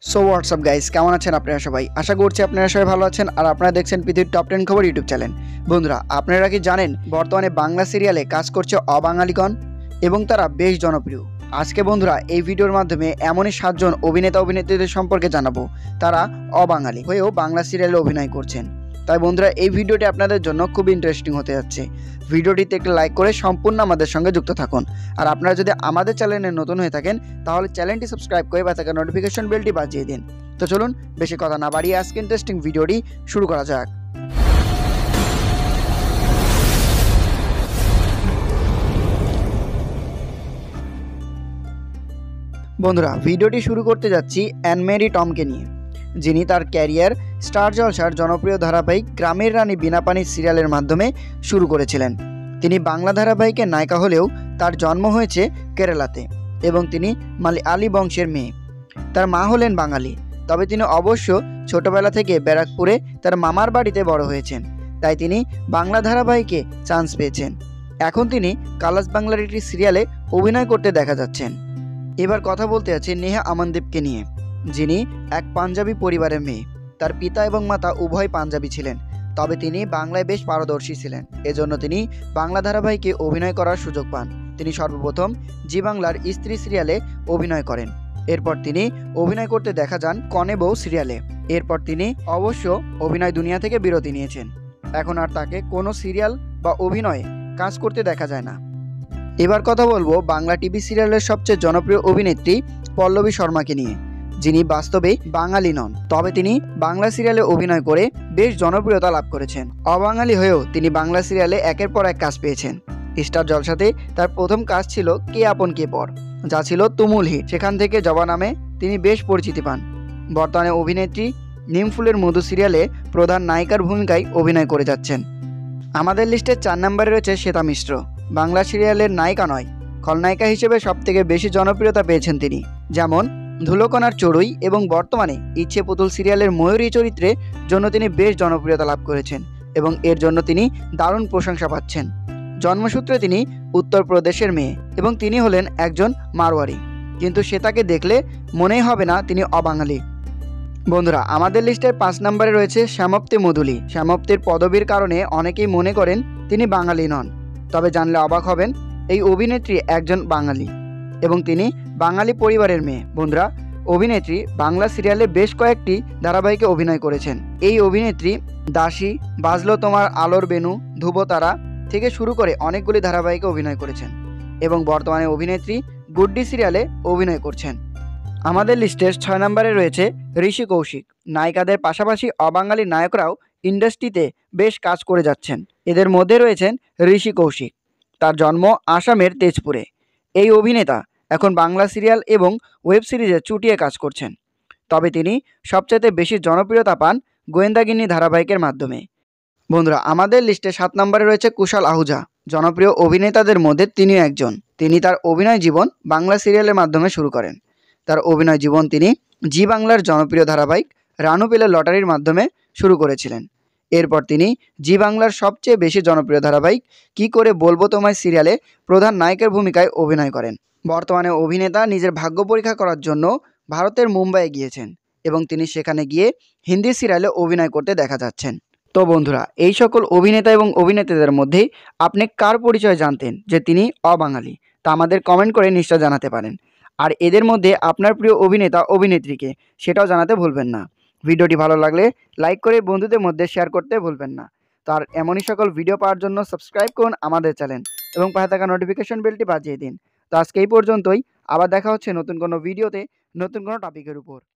So WhatsApp guys, কেমন আছেন আপনারা সবাই? আশা করছি আপনারা সবাই ভালো আছেন আর আপনারা দেখছেন পৃথিবীর টপ 10 খবর ইউটিউব চ্যানেল। বন্ধুরা, আপনারা কি জানেন বর্তমানে বাংলা সিরিয়ালে কাজ করছে অবাঙালিগণ এবং তারা বেশ জনপ্রিয়। আজকে বন্ধুরা এই ভিডিওর মাধ্যমে এমনই 7 জন অভিনেতা অভিনেত্রীদের সম্পর্কে জানাবো তারা অবাঙালি হয়েও বাংলা সিরিয়ালে অভিনয় করছেন। তাই বন্ধুরা এই ভিডিওটি আপনাদের জন্য খুব ইন্টারেস্টিং হতে যাচ্ছে। ভিডিওটিতে একটি লাইক করে সম্পূর্ণ আমাদের সঙ্গে যুক্ত থাকুন। আর আপনারা যদি আমাদের চ্যানেলে নতুন হয়ে থাকেন তাহলে চ্যানেলটি সাবস্ক্রাইব করে বা থাকা নোটিফিকেশন বেলটি বাজিয়ে দিন। তো চলুন বেশি কথা না বাড়িয়ে আজকে ইন্টারেস্টিং ভিডিওটি শুরু করা যাক। বন্ধুরা, ভিডিওটি শুরু করতে যাচ্ছি অ্যানমেরি টমকে নিয়ে, যিনি তার ক্যারিয়ার স্টার জলসার জনপ্রিয় ধারাবাহিক গ্রামের রানী বিনা পানির সিরিয়ালের মাধ্যমে শুরু করেছিলেন। তিনি বাংলা ধারাবাহিকের নায়িকা হলেও তার জন্ম হয়েছে কেরালাতে এবং তিনি মালয়ালি বংশের মেয়ে। তার মা হলেন বাঙালি, তবে তিনি অবশ্য ছোটবেলা থেকে ব্যারাকপুরে তার মামার বাড়িতে বড় হয়েছেন, তাই তিনি বাংলা ধারাবাহিকে চান্স পেয়েছেন। এখন তিনি কালাস বাংলার একটি সিরিয়ালে অভিনয় করতে দেখা যাচ্ছেন। এবার কথা বলতে আছে নেহা আমনদীপকে নিয়ে, যিনি এক পাঞ্জাবি পরিবারের মেয়ে। তার পিতা এবং মাতা উভয় পাঞ্জাবি ছিলেন, তবে তিনি বাংলায় বেশ পারদর্শী ছিলেন। এজন্য তিনি বাংলা ধারাবাহিকে অভিনয় করার সুযোগ পান। তিনি সর্বপ্রথম জি বাংলার স্ত্রী সিরিয়ালে অভিনয় করেন। এরপর তিনি অভিনয় করতে দেখা যান কনে বউ সিরিয়ালে। এরপর তিনি অবশ্য অভিনয় দুনিয়া থেকে বিরতি নিয়েছেন। এখন আর তাকে কোনো সিরিয়াল বা অভিনয়ে কাজ করতে দেখা যায় না। এবার কথা বলবো বাংলা টিভি সিরিয়ালের সবচেয়ে জনপ্রিয় অভিনেত্রী পল্লবী শর্মাকে নিয়ে, যিনি বাস্তবে বাঙালি নন, তবে তিনি বাংলা সিরিয়ালে অভিনয় করে বেশ জনপ্রিয়তা লাভ করেছেন। অবাঙালি হয়েও তিনি বাংলা সিরিয়ালে একের পর এক কাজ পেয়েছেন। স্টার জলসাতে তার প্রথম কাজ ছিল কে আপন কে পর, যা ছিল তুমুল হিট। সেখান থেকে জবা নামে তিনি বেশ পরিচিতি পান। বর্তমানে অভিনেত্রী নিমফুলের মধু সিরিয়ালে প্রধান নায়িকার ভূমিকায় অভিনয় করে যাচ্ছেন। আমাদের লিস্টের 4 নম্বরে রয়েছে শ্বেতা মিশ্র। বাংলা সিরিয়ালের নায়িকা নয়, খলনায়িকা হিসেবে সবথেকে বেশি জনপ্রিয়তা পেয়েছেন তিনি, যেমন ধুলোকণার চড়ুই এবং বর্তমানে ইচ্ছে পুতুল সিরিয়ালের ময়ূরী চরিত্রের জন্য তিনি বেশ জনপ্রিয়তা লাভ করেছেন এবং এর জন্য তিনি দারুণ প্রশংসা পাচ্ছেন। জন্মসূত্রে তিনি উত্তরপ্রদেশের মেয়ে এবং তিনি হলেন একজন মারওয়ারি, কিন্তু সে তাকে দেখলে মনেই হবে না তিনি অবাঙালি। বন্ধুরা, আমাদের লিস্টের 5 নম্বরে রয়েছে শ্যামপ্তি মধুলি। শ্যামপ্তির পদবীর কারণে অনেকেই মনে করেন তিনি বাঙালি নন, তবে জানলে অবাক হবেন এই অভিনেত্রী একজন বাঙালি এবং তিনি বাঙালি পরিবারের মেয়ে। বন্ধুরা, অভিনেত্রী বাংলা সিরিয়ালে বেশ কয়েকটি ধারাবাহিকে অভিনয় করেছেন। এই অভিনেত্রী দাসী, বাজলো তোমার আলোর বেনু, ধ্রুবতারা থেকে শুরু করে অনেকগুলি ধারাবাহিকে অভিনয় করেছেন এবং বর্তমানে অভিনেত্রী গুড্ডি সিরিয়ালে অভিনয় করছেন। আমাদের লিস্টের 6 নম্বরে রয়েছে ঋষি কৌশিক। নায়িকাদের পাশাপাশি অবাঙালি নায়করাও ইন্ডাস্ট্রিতে বেশ কাজ করে যাচ্ছেন। এদের মধ্যে রয়েছেন ঋষি কৌশিক। তার জন্ম আসামের তেজপুরে। এই অভিনেতা এখন বাংলা সিরিয়াল এবং ওয়েব সিরিজে চুটিয়ে কাজ করছেন, তবে তিনি সবচেয়ে বেশি জনপ্রিয়তা পান গোয়েন্দাগিন্নি ধারাবাহিকের মাধ্যমে। বন্ধুরা, আমাদের লিস্টে 7 নম্বরে রয়েছে কুশল আহুজা। জনপ্রিয় অভিনেতাদের মধ্যে তিনিও একজন। তিনি তার অভিনয় জীবন বাংলা সিরিয়ালের মাধ্যমে শুরু করেন। তার অভিনয় জীবন তিনি জি বাংলার জনপ্রিয় ধারাবাহিক রানু পেলে লটারির মাধ্যমে শুরু করেছিলেন। এরপর তিনি জি বাংলার সবচেয়ে বেশি জনপ্রিয় ধারাবাহিক কি করে বলবো তোমায় সিরিয়ালে প্রধান নায়কের ভূমিকায় অভিনয় করেন। বর্তমানে অভিনেতা নিজের ভাগ্য পরীক্ষা করার জন্য ভারতের মুম্বাইয়ে গিয়েছেন এবং তিনি সেখানে গিয়ে হিন্দি সিরিয়ালে অভিনয় করতে দেখা যাচ্ছেন। তো বন্ধুরা, এই সকল অভিনেতা এবং অভিনেত্রীদের মধ্যে আপনি কার পরিচয় জানতেন যে তিনি অবাঙালি, তা আমাদের কমেন্ট করে নিশ্চয় জানাতে পারেন। আর এদের মধ্যে আপনার প্রিয় অভিনেতা অভিনেত্রীকে সেটাও জানাতে ভুলবেন না। ভিডিওটি ভালো লাগলে লাইক করে বন্ধুদের মধ্যে শেয়ার করতে ভুলবেন না। তো আর এমনই সকল ভিডিও পাওয়ার জন্য সাবস্ক্রাইব করুন আমাদের চ্যানেল এবং পাশে থাকা নোটিফিকেশন বেলটি বাজিয়ে দিন। তো আজকে এই পর্যন্তই, আবার দেখা হচ্ছে নতুন কোনো ভিডিওতে নতুন কোনো টপিকের উপর।